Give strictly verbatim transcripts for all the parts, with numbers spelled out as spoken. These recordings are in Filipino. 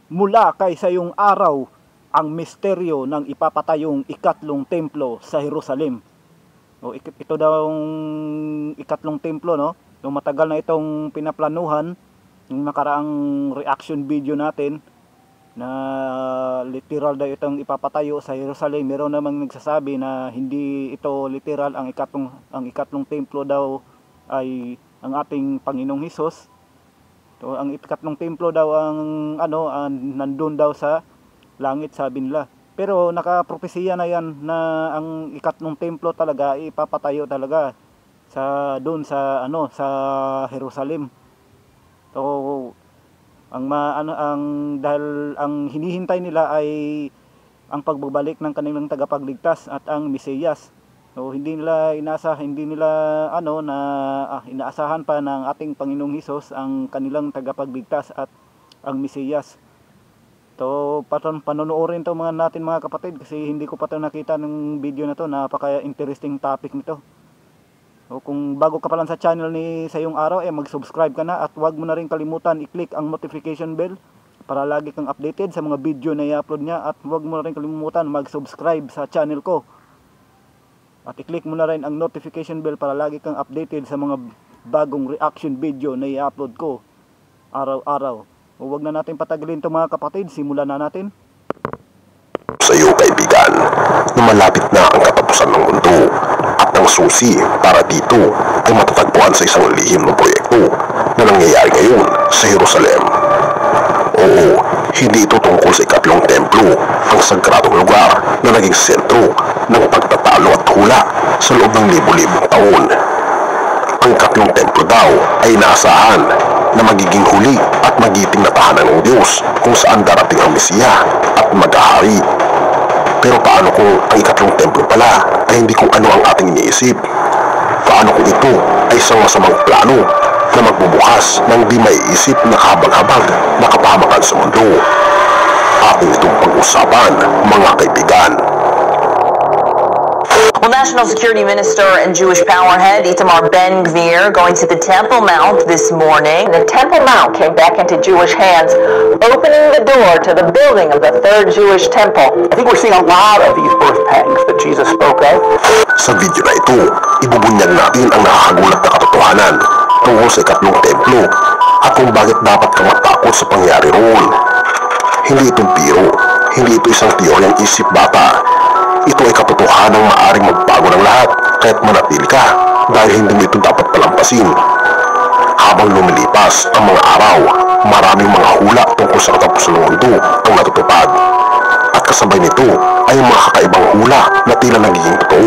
mula kay sa yung araw ang misteryo ng ipapatayong ikatlong templo sa Jerusalem. O, ito daw ang ikatlong templo, no? Yung matagal na itong pinaplanuhan, yung nakaraang reaction video natin na literal daw itong ipapatayo sa Jerusalem. Meron namang nagsasabi na hindi ito literal, ang ikatlong ang ikatlong templo daw ay ang ating Panginoong Hesus. So, ang ikatlong templo daw ang ano, ang nandun daw sa langit, sabi nila. Pero nakapropesiya na yan na ang ikatlong templo talaga ipapatayo talaga sa doon sa ano sa Jerusalem. So ang ma, ano ang dahil ang hinihintay nila ay ang pagbabalik ng kanilang tagapagligtas at ang Mesiyas. So hindi nila inasa hindi nila ano na ah, inaasahan pa ng ating Panginoong Hesus ang kanilang tagapagligtas at ang Mesiyas. So patron panonoodin to mga natin mga kapatid, kasi hindi ko pa to nakita ng video na to. Napaka interesting topic nito. So kung bago ka pa lang sa channel ni Sayong Araw, eh mag-subscribe ka na, at huwag mo na rin kalimutan i-click ang notification bell para lagi kang updated sa mga video na i-upload niya, at huwag mo na rin kalimutan mag-subscribe sa channel ko. At i-click mo na rin ang notification bell para lagi kang updated sa mga bagong reaction video na i-upload ko araw-araw. O wag na natin patagalin ito mga kapatid, simulan na natin. Sa iyo kaibigan, na malapit na ang katapusan ng mundo, at ang susi para dito ay matatagpuan sa isang lihim na proyekto na nangyayari ngayon sa Jerusalem. Oo, hindi ito tungkol sa ikatlong templo, ang sagradong lugar na naging sentro ng pagtatalo at hula sa loob ng libo-libong taon. Ang ikatlong templo daw ay inaasahan na magiging huli at magiting na tahanan ng Diyos kung saan darating ang Mesiya at maghahari. Pero paano kung ang ikatlong templo pala ay hindi kung ano ang ating iniisip? Paano kung ito ay isang masamang plano na magbubukas ng di maiisip na kahabag-habag na kapahamakan sa mundo? Ating itong pag-usapan, mga kaibigan. Well, National Security Minister and Jewish powerhead Itamar Ben-Gvir going to the Temple Mount this morning. The Temple Mount came back into Jewish hands, opening the door to the building of the third Jewish temple. I think we're seeing a lot of these birth pangs that Jesus spoke of. Sa video na ito, ibubunyag natin ang nakakagulat na katotohanan tungkol sa ikatlong templo at kung bakit dapat kang matakot sa pangyari roon. Hindi itong biro, hindi ito isang teoryang isip bata. Ito ay katotohanan ng maaaring magbago ng lahat kahit manatili ka, dahil hindi mo ito dapat palampasin. Habang lumilipas ang mga araw, maraming mga hula tungkol sa katapusan ng mundo ang natutupad. At kasabay nito ay mga kakaibang hula na tila nagiging totoo.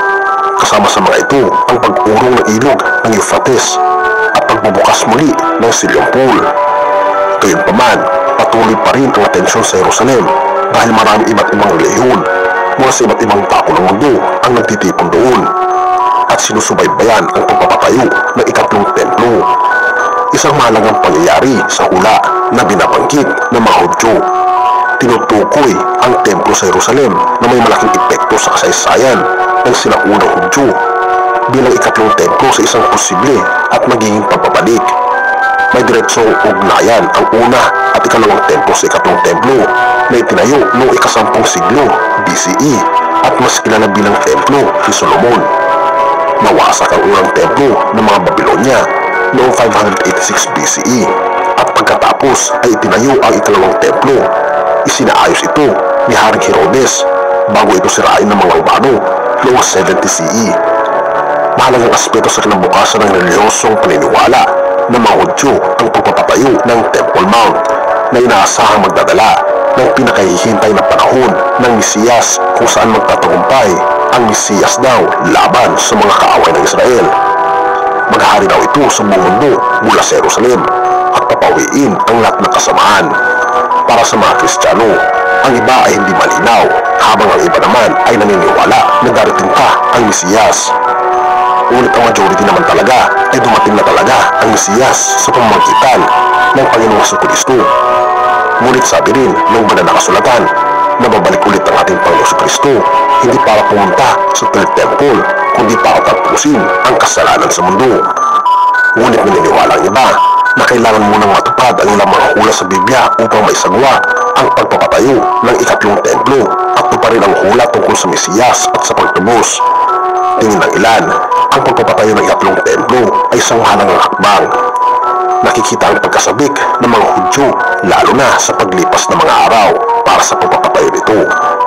Kasama sa mga ito ang pag-urong ng ilog ng Euphrates at pagbubukas muli ng Silyong Pool. Gayunpaman, patuloy pa rin ang atensyon sa Jerusalem dahil maraming iba't ibang relihiyon mula sa iba't ibang dako ng mundo ang nagtitipon doon at sinusubaybayan ang pagpapatayo ng ikatlong templo. Isang mahalagang pangyayari sa hula na binabanggit ng mga Hudyo. Tinutukoy ang templo sa Jerusalem na may malaking epekto sa kasaysayan ng sinaunang Hudyo bilang ikatlong templo sa isang posible at magiging pagbabalik. May diretsong ugnayan ang una at ikalawang templo sa ikatlong templo na itinayo noong ikasampung siglo B C E at mas kilala bilang templo ni Solomon. Nawasak ang unang templo ng mga Babylonia noong five eighty-six B C E at pagkatapos ay itinayo ang ikalawang templo. Isinaayos ito ni Haring Herodes bago ito sirain ng mga Romano noong seventy C E. Mahalagang aspeto sa kinabukasan ng relihiyosong paniniwala ng mga Hudyo ang pagpapatayo ng Temple Mount na inaasahang magdadala ng pinakahihintay na panahon ng Mesiyas kung saan magtatagumpay ang Mesiyas daw laban sa mga kaaway ng Israel. Maghahari daw ito sa buong mundo mula sa Jerusalem at papawiin ang lahat ng kasamaan. Para sa mga Kristiyano, ang iba ay hindi malinaw, habang ang iba naman ay naniniwala na darating pa ang Mesiyas. Ngunit ang majority naman talaga ay dumating na talaga ang Mesiyas sa pamamagitan ng Panginoong Jesucristo. Ngunit sabi rin ng banal na kasulatan na babalik ulit ang ating Panginoong Jesucristo, hindi para pumunta sa third temple, kundi para tapusin ang kasalanan sa mundo. Ngunit naniniwala ang iba na kailangan munang matupad ang ilang mga hula sa Biblia upang maisagawa ang pagpapatayo ng ikatlong templo at tuparin ang hula tungkol sa Mesiyas at sa pagtubos. Tingin ng ilan, ang pagpapatayo ng ikatlong templo ay isang mahalagang hakbang. Nakikita ang pagkasabik ng mga Hudyo lalo na sa paglipas ng mga araw para sa pagpapatayo nito.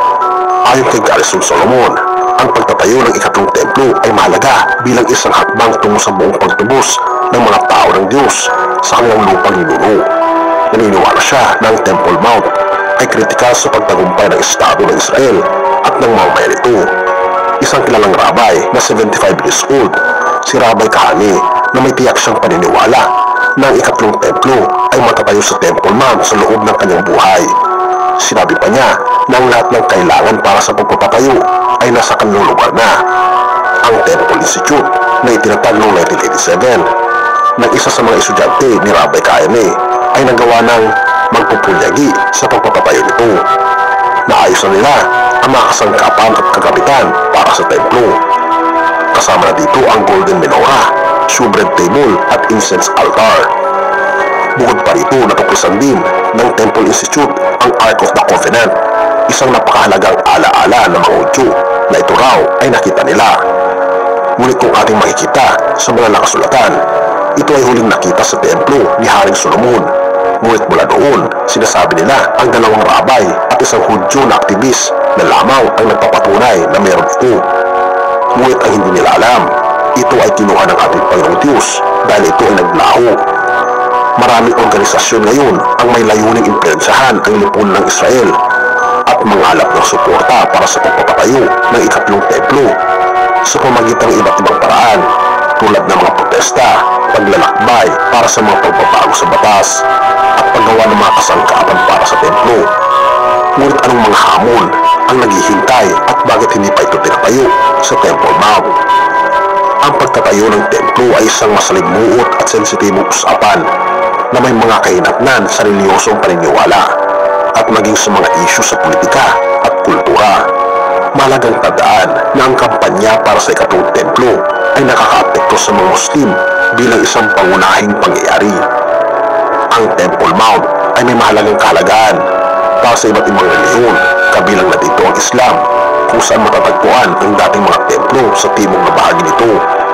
Ayon kay Garrison Solomon, ang pagtatayo ng ikatlong templo ay mahalaga bilang isang hakbang tungo sa buong pagtubos ng mga tao ng Diyos sa kanilang lupang ninuno. Naniniwala siya na ang Temple Mount ay kritikal sa pagtagumpay ng Estado ng Israel at ng mamamayan nito. Isang kilalang rabay na seventy-five years old, si Rabbi Kahane, na may tiyak siyang paniniwala na ang ikatlong templo ay matatayo sa Temple Mount sa loob ng kanyang buhay. Sinabi pa niya na ang lahat ng kailangan para sa pagpapatayo ay nasa kanilang lugar na. Ang Temple Institute na itinatag noong nineteen eighty-seven ng isa sa mga estudyante ni Rabbi Kahane ay nagawa ng magpupunyagi sa pagpapatayo nito. Naayos na nila ang mga kasangkapan at kagabitan para sa templo. Kasama na dito ang golden menorah, showbread table at incense altar. Bukod pa rito, natuklasan din ng Temple Institute ang Ark of the Covenant, isang napakahalagang alaala ng mga Hudyo na ito raw ay nakita nila. Ngunit kung ating makikita sa mga nakasulatan, ito ay huling nakita sa templo ni Haring Solomon. Ngunit mula doon, sinasabi nila ang dalawang rabay at isang Hudyo na aktivis na lamang ang nagpapatunay na meron ito. Ngunit ang hindi nila alam, ito ay kinuha ng ating Panginoong Diyos dahil ito ay naglaho. Maraming organisasyon ngayon ang may layuning impluensyahan ang lipunan ng Israel at mangalap ng suporta para sa pagpapatayo ng ikatlong templo sa pamagitan ng iba't ibang paraan tulad ng mga protesta, paglalakbay para sa mga pagbabago sa batas at paggawa ng mga kasangkapan para sa templo. Ngunit anong mga hamon ang naghihintay at bakit hindi pa ito tinatayo sa Temple Mount? Ang pagtatayo ng templo ay isang masalimuot at sensitibong usapan na may mga kahinatnan sa reliyosong paniniwala at maging sa mga isyu sa politika at kultura. Mahalagang tandaan na ang kampanya para sa ikatlong templo ay nakakaapekto sa mga Muslim bilang isang pangunahing pangyayari. Ang Temple Mount ay may mahalagang kahalagaan para sa iba't ibang relihiyon, kabilang na dito ang Islam, kung saan matatagpuan ang dating mga templo sa timog na bahagi nito.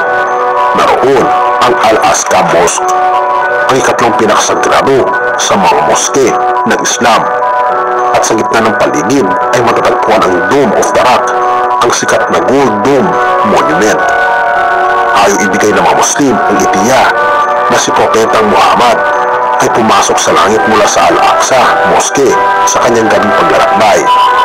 Naroon ang Al-Aqsa Mosque, ang ikatlong pinakasagrado sa mga moske ng Islam. At sa gitna ng paligid ay matatagpuan ang Dome of the Rock, ang sikat na Gold Dome Monument. Ayaw ibigay ng mga Muslim ang itiya na si Propetang Muhammad ay pumasok sa langit mula sa Al-Aqsa Mosque sa kanyang gabing paglalakbay.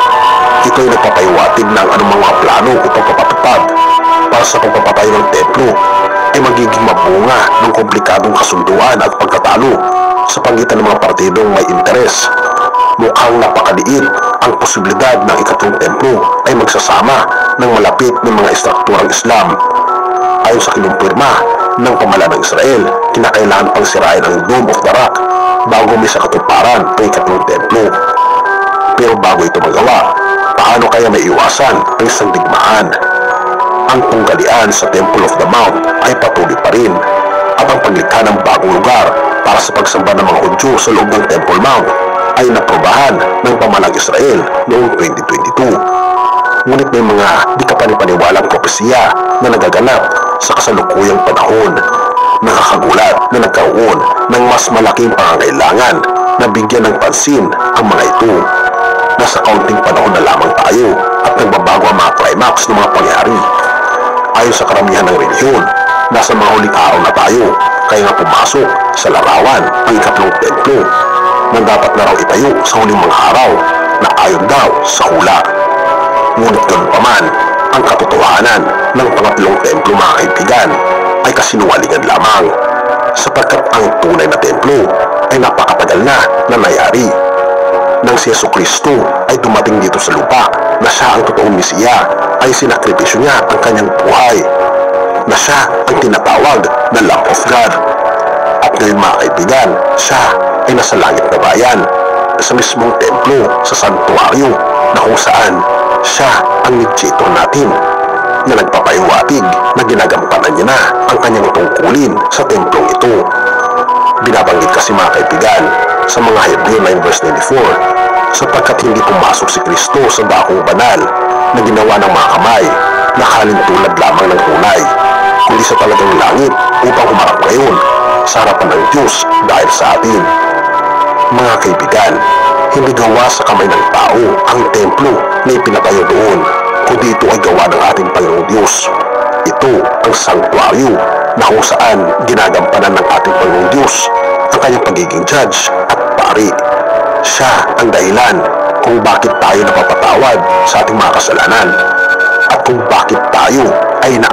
Ito ay nagpapahiwatig na ang anumang mga plano upang papatupad para sa pagpapatayo ng templo ay magiging mabunga ng komplikadong kasunduan at pagkatalo sa pagitan ng mga partidong may interes. Mukhang napakaliit ang posibilidad ng ikatlong templo ay magsasama ng malapit ng mga estrukturang Islam. Ayon sa kinumpirma ng pamahalaan ng Israel, kinakailangan pang sirain ang Dome of the Rock bago may sa katuparan ng ikatlong templo. Pero bago ito magawa, paano kaya may iwasan ang isang digmaan? Ang tunggalian sa Temple of the Mount ay patuloy pa rin at ang paglikha ng bagong lugar para sa pagsamba ng mga Hudyo sa loob ng Temple Mount ay naprobahan ng pamahalang Israel noong twenty twenty-two. Ngunit may mga di kapanipaniwalang propesiya na nagaganap sa kasalukuyang panahon. Nakakagulat na nagkaroon ng mas malaking pangangailangan na bigyan ng pansin ang mga ito. Nasa kaunting panahon na lamang tayo at nagbabago ang mga climax ng mga pangyari. Ayon sa karamihan ng relihiyon, nasa mga huling araw na tayo, kaya nga pumasok sa larawan ang ikatlong templo na dapat na raw itayo sa huling mga araw na ayon daw sa hula. Ngunit ganun pa man, ang katotohanan ng pangatlong templo, mga kaibigan, ay kasinungalingan lamang sapagkat ang tunay na templo ay napakatagal na nangyari. Nang si Jesucristo ay dumating dito sa lupa na siya ang totoong Mesiya, ay sinakripisyo niya ang kanyang buhay, na siya ang tinatawag na Lamb of God. At ngayon, mga kaibigan, siya ay nasa langit na bayan, sa mismong templo, sa santuaryo, na kung saan siya ang mediator natin, na nagpapahiwatig na ginagampanan niya na ang kanyang tungkulin sa templong ito. Binabanggit kasi mga kaibigan sa mga Hebreo nine verse ninety-four, sapagkat hindi pumasok si Kristo sa dakong banal na ginawa ng mga kamay na halintulad lamang ng tunay, kundi sa talagang langit upang humarap ngayon sa harapan ng Diyos dahil sa atin. Mga kaibigan, hindi gawa sa kamay ng tao ang templo na ipinatayo doon, kundi ito ay gawa ng ating Panginoong Diyos. Ito ang sanctuaryo na kung saan ginagampanan ng ating Panginoong Diyos ang kanyang pagiging judge at pari. Siya ang dahilan kung bakit tayo napapatawad sa ating mga kasalanan at kung bakit tayo ay na...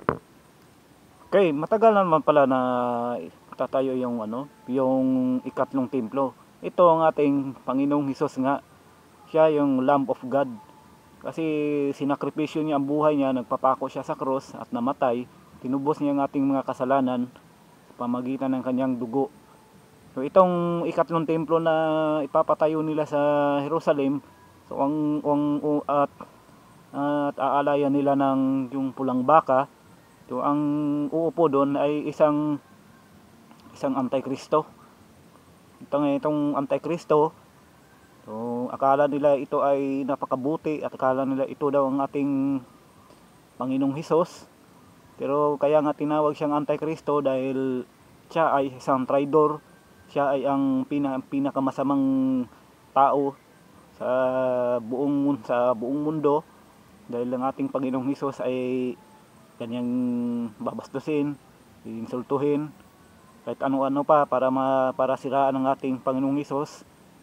Okay, matagal na naman pala na tatayo yung ano, yung ikatlong templo. Ito ang ating Panginoong Hesus nga. Siya yung Lamb of God. Kasi sinakripisyo niya ang buhay niya, nagpapako siya sa cross at namatay. Tinubos niya ang ating mga kasalanan sa pamagitan ng kanyang dugo. So itong ikatlong templo na ipapatayo nila sa Jerusalem, so ang, ang at, at aalayan nila ng yung pulang baka. So ang uupo doon ay isang isang antikristo. Itong itong antikristo, so akala nila ito ay napakabuti at akala nila ito daw ang ating Panginoong Hesus. Pero kaya nga tinawag siyang antikristo dahil siya ay isang traidor. Siya ay ang pina, pinakamasamang tao sa buong sa buong mundo dahil ang ating Panginoong Hesus ay kanyang babastusin, insultuhin, kahit ano-ano pa para ma, para siraan ang ating Panginoong Hesus,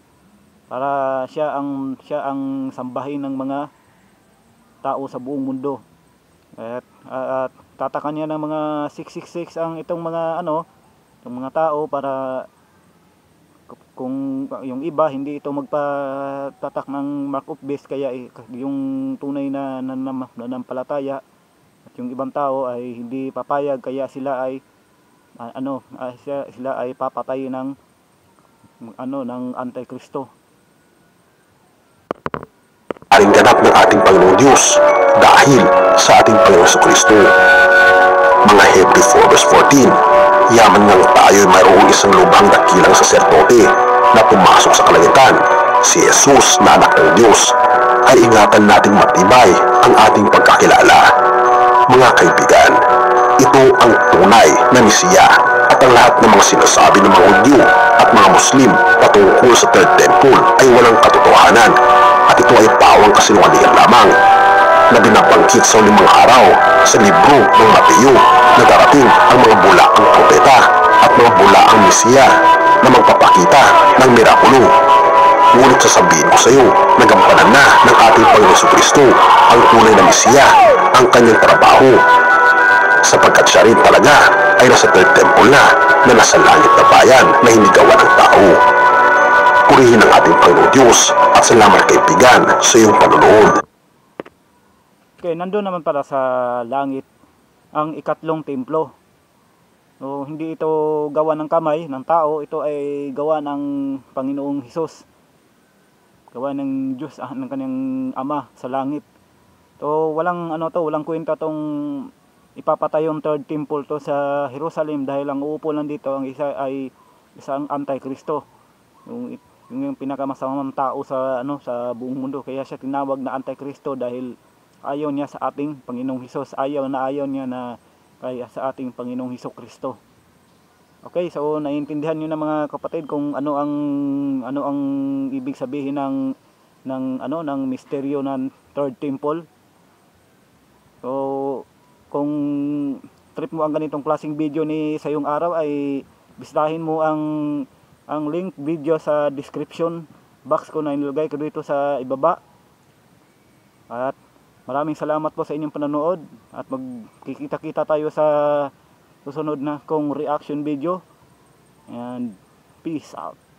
para siya ang siya ang sambahin ng mga tao sa buong mundo. At, at tatakan niya ng mga six six six ang itong mga ano, itong mga tao para kung yung iba hindi ito magpatatak ng mark of beast, kaya yung tunay na nanampalataya at yung ibang tao ay hindi papayag, kaya sila ay uh, ano uh, sila, sila ay papatayin ng ano ng antikristo. Aring ganap ng ating Panginoong Diyos dahil sa ating Panginoong Kristo. Mga Hebrew four verse fourteen, yaman ngang tayo'y mayroong isang lubhang dakilang saserdote na pumasok sa kalangitan, si Jesus na anak ng Diyos, ay ingatan nating matibay ang ating pagkakilala. Mga kaibigan, ito ang tunay na Mesiya at ang lahat ng mga sinasabi ng mga Hudyo at mga Muslim patungkol sa Third Temple ay walang katotohanan at ito ay pawang kasinungalingan lamang na binabanggit sa uling mga araw sa libro ng Mateo na darating ang mga bulaang propeta at mga bulaang Mesiya na magpapakita ng mirakulo. Ngunit sasabihin ko sa iyo, nagampanan na ng ating Panginoong Kristo ang tunay na Mesiya, ang kanyang trabaho, sapagkat siya rin talaga ay nasa Third Temple na na nasa langit na bayan na hindi gawa ng tao. Purihin ang ating Panginoong Diyos at salamat kaibigan sa iyong panonood. Okay, nandun naman para sa langit ang ikatlong templo. So, hindi ito gawa ng kamay ng tao, ito ay gawa ng Panginoong Hesus. Gawa ng Diyos, ah, ng kanyang Ama sa langit. So, walang ano to, walang kwenta tong ipapatay yung third temple to sa Jerusalem dahil ang uupo lang dito ang isa ay isang antikristo. Yung yung pinakamasamang tao sa ano sa buong mundo, kaya siya tinawag na antikristo dahil ayaw niya sa ating Panginoong Hesus, ayaw na ayaw niya na kaya sa ating Panginoong Hesukristo. Okay, so naiintindihan niyo na mga kapatid kung ano ang ano ang ibig sabihin ng ng ano ng misteryo ng Third Temple. So kung trip mo ang ganitong klaseng video ni sa iyong araw ay bisitahin mo ang ang link video sa description box ko na inilagay ko dito sa ibaba. At maraming salamat po sa inyong panonood at magkikita-kita tayo sa susunod na kong reaction video, and peace out.